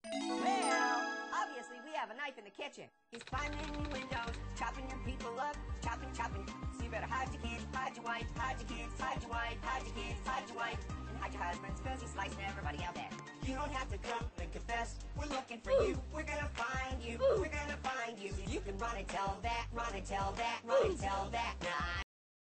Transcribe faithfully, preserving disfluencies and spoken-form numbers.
Well, obviously we have a knife in the kitchen. He's climbing your windows, chopping your people up, chopping, chopping. So you better hide your kids, hide your wife, hide your kids, hide your wife, hide your kids, hide your wife, and hide your husbands, cause he's slicing everybody out there. You don't have to come and confess, we're looking for you, we're gonna find you, we're gonna find you. So you can run and tell that, run and tell that, run and tell that. Nah.